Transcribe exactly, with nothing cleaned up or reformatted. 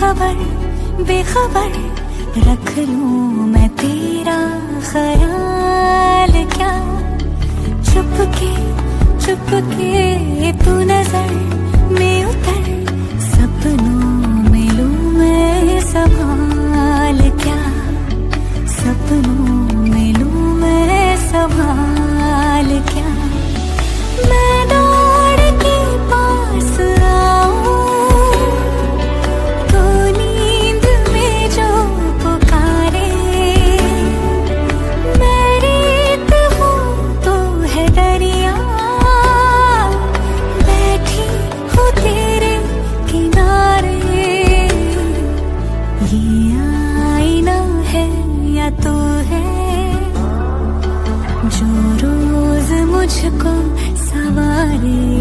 खबर बेखबर रख लूं मैं तेरा ख्याल क्या। चुपके चुपके तू नजर में उतर, सपनों में लूं मैं संभाल क्या। सपनों में लूं मैं संभाल क्या। मैं दौड़ के पास आऊं तो नींद में जो पुकारे। मैं रेत हूँ तो है दरिया, बैठी हूँ तेरे किनारे। ये आईना है या तू है जो रोज मुझको सवारे।